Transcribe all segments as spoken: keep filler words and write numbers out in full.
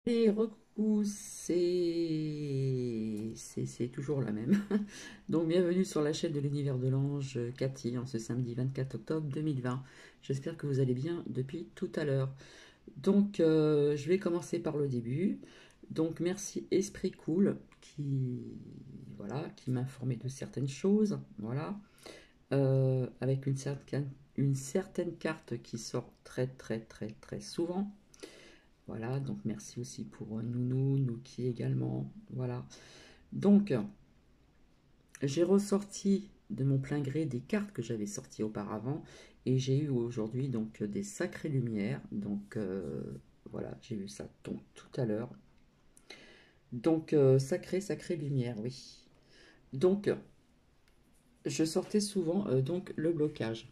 Et recoucou, c'est c'est c'est toujours la même. Donc bienvenue sur la chaîne de l'univers de l'ange Cathy en ce samedi vingt-quatre octobre deux mille vingt. J'espère que vous allez bien depuis tout à l'heure. Donc euh, je vais commencer par le début. Donc merci Esprit Cool qui voilà qui m'a informé de certaines choses. Voilà. Euh, avec une certaine une certaine carte qui sort très très très très souvent. Voilà, donc merci aussi pour euh, Nounou, Nouki également. Voilà. Donc, j'ai ressorti de mon plein gré des cartes que j'avais sorties auparavant et j'ai eu aujourd'hui donc des sacrées lumières. Donc, euh, voilà, j'ai vu ça donc, tout à l'heure. Donc, euh, sacré, sacrée lumière, oui. Donc, je sortais souvent euh, donc le blocage.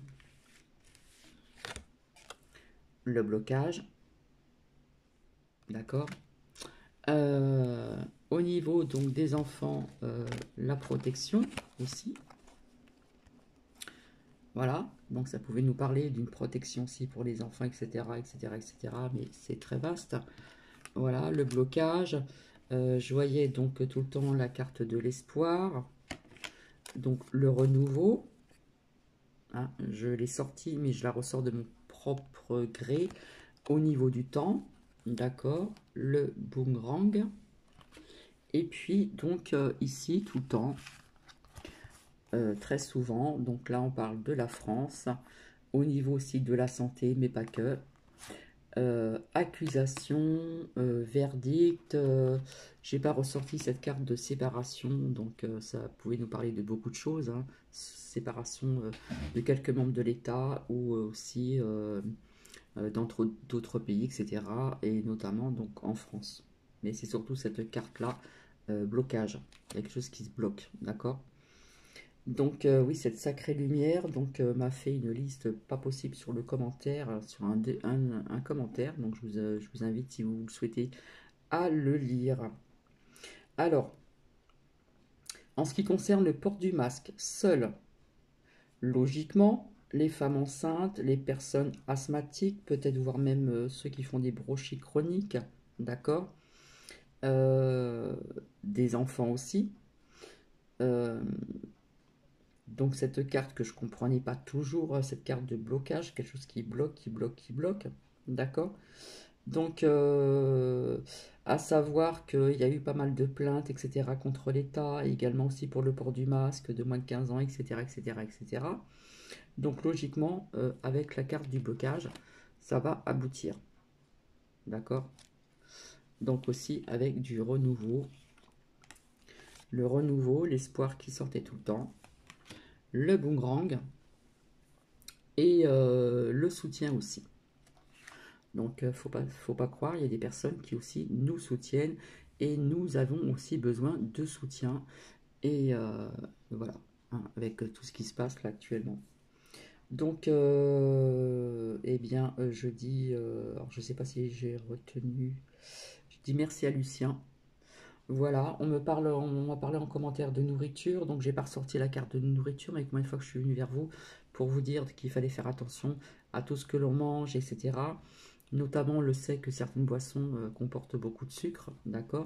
Le blocage, d'accord. Euh, au niveau donc des enfants, euh, la protection aussi. Voilà, donc ça pouvait nous parler d'une protection aussi pour les enfants, et cetera, et cetera, et cetera. Mais c'est très vaste. Voilà, le blocage. Euh, je voyais donc tout le temps la carte de l'espoir. Donc le renouveau. Hein, je l'ai sorti, mais je la ressors de mon propre gré au niveau du temps. D'accord. Le boomerang. Et puis donc euh, ici tout le temps, euh, très souvent. Donc là on parle de la France. Au niveau aussi de la santé, mais pas que. Euh, accusation, euh, verdict. Euh, j'ai pas ressorti cette carte de séparation, donc euh, ça pouvait nous parler de beaucoup de choses. Hein. Séparation euh, de quelques membres de l'État ou euh, aussi euh, euh, d'entre d'autres pays, et cetera. Et notamment donc en France. Mais c'est surtout cette carte-là, euh, blocage. Il y a quelque chose qui se bloque, d'accord? Donc euh, oui, cette sacrée lumière donc euh, m'a fait une liste pas possible sur le commentaire, euh, sur un, un, un commentaire. Donc je vous, euh, je vous invite, si vous le souhaitez, à le lire. Alors, en ce qui concerne le port du masque, seul, logiquement, les femmes enceintes, les personnes asthmatiques, peut-être voire même euh, ceux qui font des bronchites chroniques, d'accord, euh, des enfants aussi. Euh, Donc cette carte que je comprenais pas toujours, euh, cette carte de blocage, quelque chose qui bloque, qui bloque, qui bloque, d'accord? Donc euh, à savoir qu'il y a eu pas mal de plaintes, et cetera contre l'État, et également aussi pour le port du masque de moins de quinze ans, et cetera, et cetera, et cetera. Donc logiquement, euh, avec la carte du blocage, ça va aboutir, d'accord? Donc aussi avec du renouveau, le renouveau, l'espoir qui sortait tout le temps, le boomerang et euh, le soutien aussi. Donc, euh, faut pas, faut pas croire, il y a des personnes qui aussi nous soutiennent et nous avons aussi besoin de soutien. Et euh, voilà, hein, avec tout ce qui se passe là actuellement. Donc, euh, eh bien, euh, je dis, euh, alors je sais pas si j'ai retenu, je dis merci à Lucien. Voilà, on me parle, on m'a parlé en commentaire de nourriture, donc j'ai pas ressorti la carte de nourriture, mais combien de fois que je suis venu vers vous pour vous dire qu'il fallait faire attention à tout ce que l'on mange, et cetera. Notamment le sait que certaines boissons euh, comportent beaucoup de sucre, d'accord.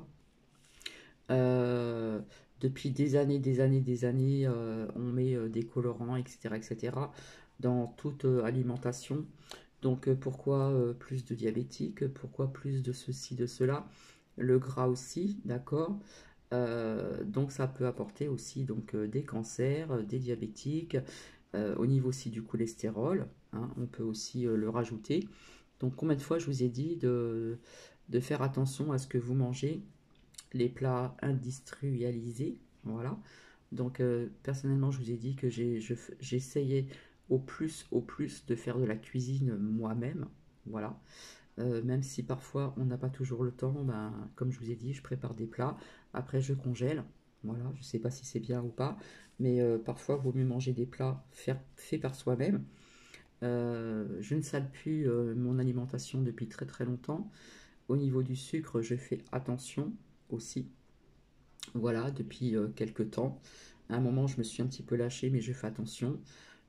Euh, Depuis des années, des années, des années, euh, on met euh, des colorants, et cetera, et cetera dans toute euh, alimentation. Donc euh, pourquoi euh, plus de diabétiques? Pourquoi plus de ceci, de cela? Le gras aussi, d'accord. Euh, donc ça peut apporter aussi donc euh, des cancers, euh, des diabétiques, euh, au niveau aussi du cholestérol, hein, on peut aussi euh, le rajouter. Donc combien de fois je vous ai dit de, de faire attention à ce que vous mangez, les plats industrialisés, voilà. Donc euh, personnellement je vous ai dit que j'ai, je f- j'essayais au plus, au plus de faire de la cuisine moi-même, voilà. Euh, même si parfois on n'a pas toujours le temps, ben, comme je vous ai dit, je prépare des plats, après je congèle, voilà, je ne sais pas si c'est bien ou pas, mais euh, parfois il vaut mieux manger des plats faire- faits par soi-même. Euh, je ne sale plus euh, mon alimentation depuis très très longtemps. Au niveau du sucre, je fais attention aussi, voilà, depuis euh, quelques temps. À un moment, je me suis un petit peu lâchée, mais je fais attention.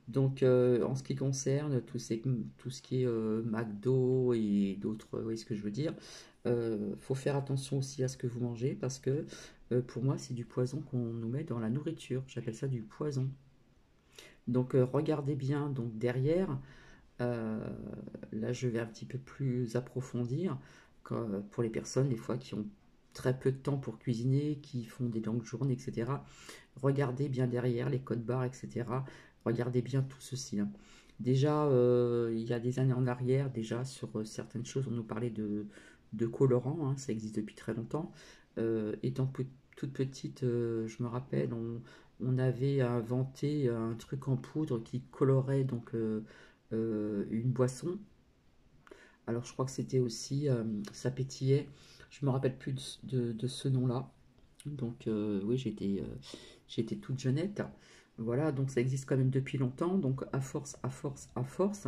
Donc, euh, en ce qui concerne tout, ces- tout ce qui est euh, McDo et d'autres, vous voyez ce que je veux dire, euh, faut faire attention aussi à ce que vous mangez parce que euh, pour moi, c'est du poison qu'on nous met dans la nourriture. J'appelle ça du poison. Donc, euh, regardez bien donc derrière. euh, Là, je vais un petit peu plus approfondir quand- pour les personnes des fois qui ont très peu de temps pour cuisiner, qui font des longues journées, et cetera. Regardez bien derrière les codes barres, et cetera. Regardez bien tout ceci, hein. Déjà, euh, il y a des années en arrière, déjà sur euh, certaines choses, on nous parlait de, de colorants, hein, ça existe depuis très longtemps. Euh, étant pe- toute petite, euh, je me rappelle, on, on avait inventé un truc en poudre qui colorait donc euh, euh, une boisson. Alors je crois que c'était aussi, euh, ça pétillait. Je me rappelle plus de, de- de ce nom-là. Donc euh, oui, j'étais euh, j'étais toute jeunette. Voilà, donc ça existe quand même depuis longtemps. Donc à force, à force, à force,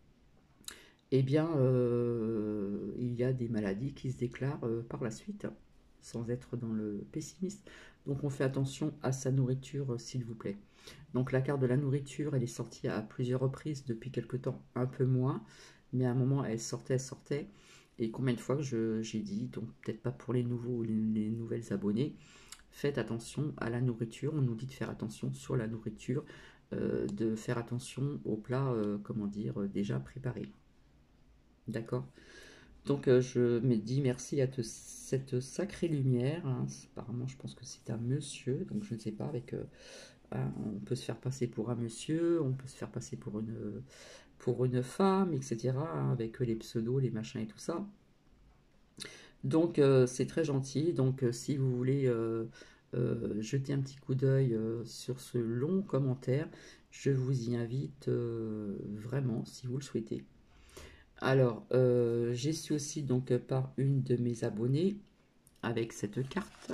eh bien, euh, il y a des maladies qui se déclarent euh, par la suite, sans être dans le pessimiste. Donc on fait attention à sa nourriture, euh, s'il vous plaît. Donc la carte de la nourriture, elle est sortie à plusieurs reprises depuis quelque temps, un peu moins, mais à un moment elle sortait, elle sortait. Et combien de fois que je- j'ai dit, donc peut-être pas pour les nouveaux ou les, les nouvelles abonnés, faites attention à la nourriture. On nous dit de faire attention sur la nourriture, euh, de faire attention aux plats, euh, comment dire, euh, déjà préparés. D'accord? Donc euh, je me dis merci à te- cette sacrée lumière, hein. Apparemment, je pense que c'est un monsieur, donc je ne sais pas, avec euh, hein, on peut se faire passer pour un monsieur, on peut se faire passer pour une, pour une femme, et cetera, hein, avec les pseudos, les machins et tout ça. Donc euh, c'est très gentil. Donc euh, si vous voulez euh, euh, jeter un petit coup d'œil euh, sur ce long commentaire, je vous y invite euh, vraiment si vous le souhaitez. Alors, euh, j'ai su aussi donc par une de mes abonnées avec cette carte,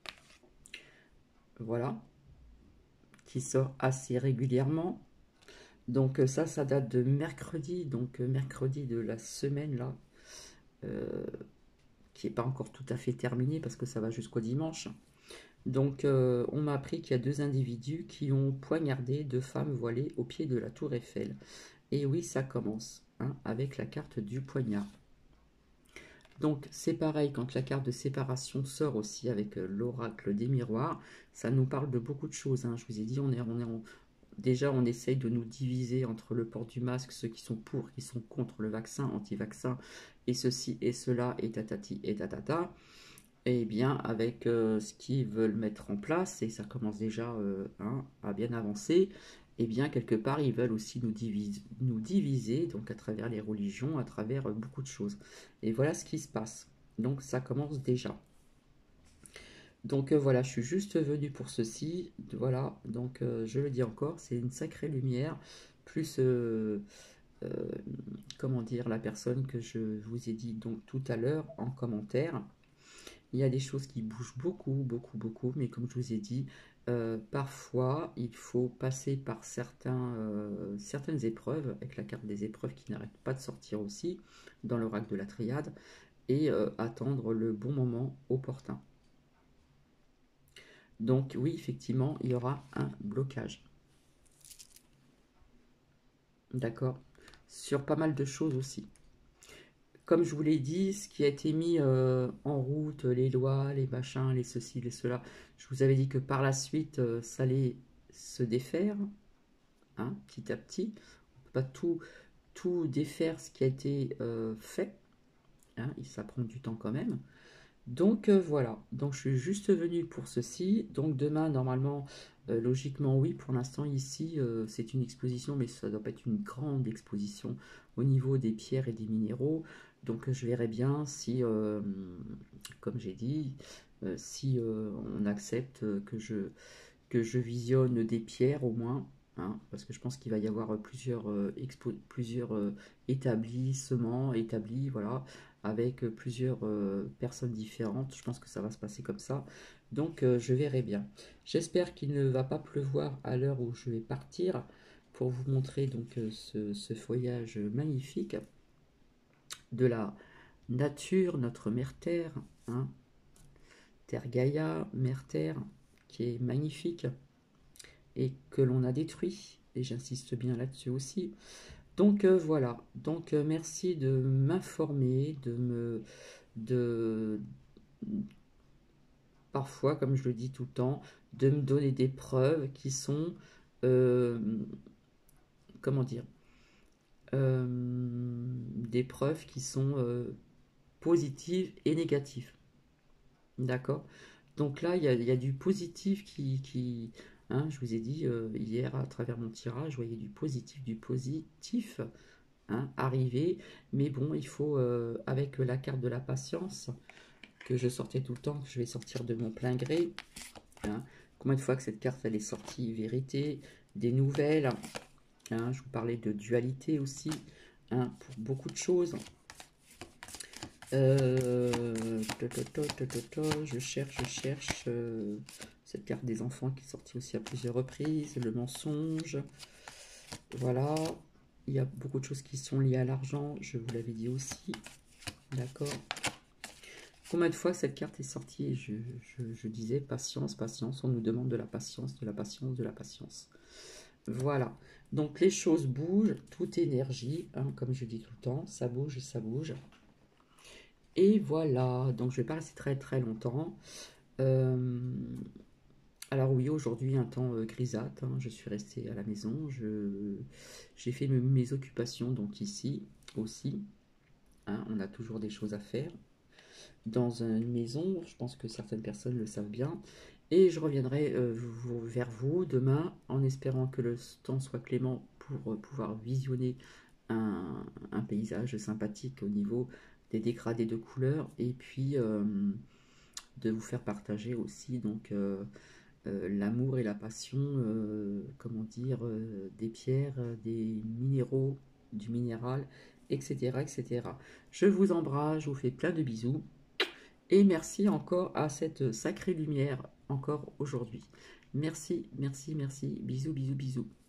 voilà, qui sort assez régulièrement. Donc euh, ça, ça date de mercredi, donc euh, mercredi de la semaine là, euh, qui n'est pas encore tout à fait terminé parce que ça va jusqu'au dimanche. Donc euh, on m'a appris qu'il y a deux individus qui ont poignardé deux femmes voilées au pied de la tour Eiffel. Et oui, ça commence, hein, avec la carte du poignard. Donc c'est pareil quand la carte de séparation sort aussi avec euh, l'oracle des miroirs, ça nous parle de beaucoup de choses, hein. Je vous ai dit, on est, on est en, déjà, on essaye de nous diviser entre le port du masque, ceux qui sont pour, qui sont contre le vaccin, anti-vaccin, et ceci et cela, et tatati et tatata. Et bien, avec euh, ce qu'ils veulent mettre en place, et ça commence déjà euh, hein, à bien avancer, et bien, quelque part, ils veulent aussi nous diviser, nous diviser, donc à travers les religions, à travers euh, beaucoup de choses. Et voilà ce qui se passe. Donc, ça commence déjà. Donc euh, voilà, je suis juste venu pour ceci. Voilà, donc euh, je le dis encore, c'est une sacrée lumière, plus, euh, euh, comment dire, la personne que je vous ai dit donc tout à l'heure en commentaire. Il y a des choses qui bougent beaucoup, beaucoup, beaucoup, mais comme je vous ai dit, euh, parfois il faut passer par certains, euh, certaines épreuves, avec la carte des épreuves qui n'arrête pas de sortir aussi, dans l'oracle de la triade, et euh, attendre le bon moment opportun. Donc oui, effectivement, il y aura un blocage. D'accord? Sur pas mal de choses aussi. Comme je vous l'ai dit, ce qui a été mis euh, en route, les lois, les machins, les ceci, les cela, je vous avais dit que par la suite, euh, ça allait se défaire, hein, petit à petit. On ne peut pas tout, tout défaire ce qui a été euh, fait, hein, ça prend du temps quand même. Donc euh, voilà, donc je suis juste venu pour ceci. Donc demain, normalement, euh, logiquement, oui, pour l'instant ici, euh, c'est une exposition, mais ça doit pas être une grande exposition au niveau des pierres et des minéraux. Donc euh, je verrai bien si, euh, comme j'ai dit, euh, si euh, on accepte que je, que je visionne des pierres au moins, hein, parce que je pense qu'il va y avoir plusieurs, euh, expo- plusieurs euh, établissements, établis, voilà, avec plusieurs euh, personnes différentes. Je pense que ça va se passer comme ça. Donc euh, je verrai bien. J'espère qu'il ne va pas pleuvoir à l'heure où je vais partir pour vous montrer donc euh, ce, ce feuillage magnifique de la nature, notre mère Terre, hein, Terre Gaïa, mère Terre, qui est magnifique et que l'on a détruit et j'insiste bien là-dessus aussi. Donc euh, voilà, donc euh, merci de m'informer, de me... de parfois, comme je le dis tout le temps, de me donner des preuves qui sont, euh, comment dire, euh, des preuves qui sont euh, positives et négatives. D'accord? Donc là, il y a, il y a du positif qui, qui hein, je vous ai dit euh, hier à travers mon tirage, je voyais du positif, du positif hein, arriver. Mais bon, il faut, euh, avec la carte de la patience, que je sortais tout le temps, que je vais sortir de mon plein gré. Hein, combien de fois que cette carte, elle est sortie, vérité, des nouvelles. Hein, je vous parlais de dualité aussi, hein, pour beaucoup de choses. Euh, je cherche, je cherche euh, cette carte des enfants qui est sortie aussi à plusieurs reprises, le mensonge, voilà, il y a beaucoup de choses qui sont liées à l'argent, je vous l'avais dit aussi, d'accord. Combien de fois cette carte est sortie, je, je, je disais patience, patience, on nous demande de la patience, de la patience, de la patience. Voilà, donc les choses bougent, toute énergie, hein, comme je dis tout le temps, ça bouge, ça bouge. Et voilà, donc je ne vais pas rester très très longtemps. Euh, alors oui, aujourd'hui un temps euh, grisâtre, hein, je suis restée à la maison, j'ai fait mes, mes occupations donc ici aussi. Hein, on a toujours des choses à faire dans une maison, je pense que certaines personnes le savent bien. Et je reviendrai euh, vous, vers vous demain en espérant que le temps soit clément pour euh, pouvoir visionner un, un paysage sympathique au niveau des dégradés de couleurs et puis euh, de vous faire partager aussi donc euh, euh, l'amour et la passion, euh, comment dire, euh, des pierres, des minéraux, du minéral, et cetera, et cetera. Je vous embrasse, je vous fais plein de bisous et merci encore à cette sacrée lumière encore aujourd'hui. Merci, merci, merci. Bisous, bisous, bisous.